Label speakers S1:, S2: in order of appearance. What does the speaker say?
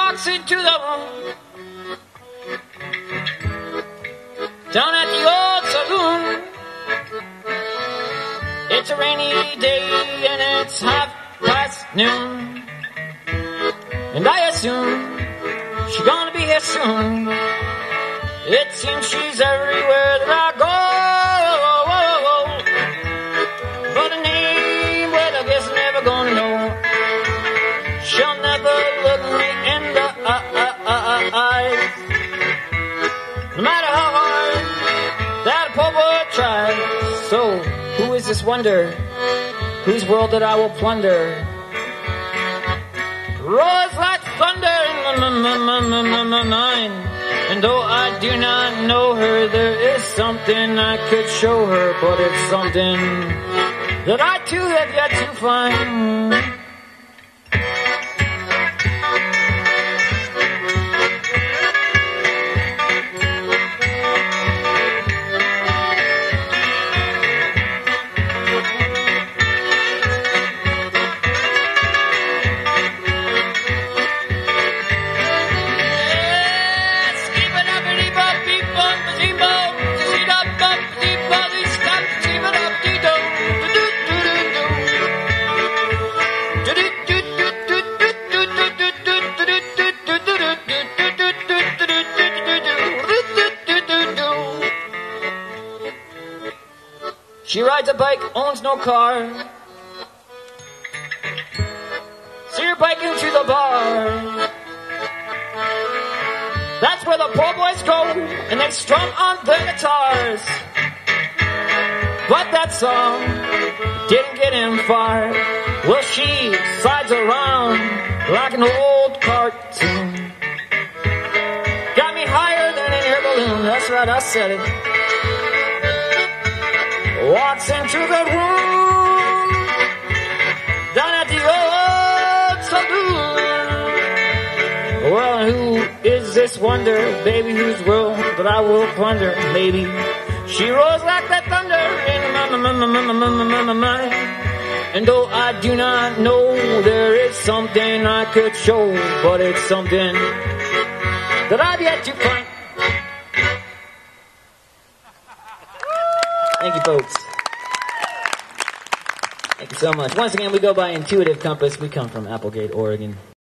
S1: walks into the room down at the old saloon. It's a rainy day and it's noon, and I assume she's gonna be here soon. It seems she's everywhere that I go, but a name, well, I guess I'm never gonna know. She'll never look me in the eyes, no matter how hard that poor boy tries. So, who is this wonder? Whose world that I will plunder? Roars like thunder in my mind. And though I do not know her, there is something I could show her, but it's something that I too have yet to find. She rides a bike, owns no car. See her biking to the bar. That's where the poor boys go, and they strum on their guitars. But that song didn't get him far. Well, she slides around like an old cartoon. Got me higher than an air balloon. That's right, I said it. Walks into the room down at the old saloon. Well, who is this wonder, baby, whose world that I will plunder? Maybe she roars like that thunder in my mind. And though I do not know, there is something I could show, but it's something that I've yet to find. Thank you, folks. Thank you so much. Once again, we go by Intuitive Compass. We come from Applegate, Oregon.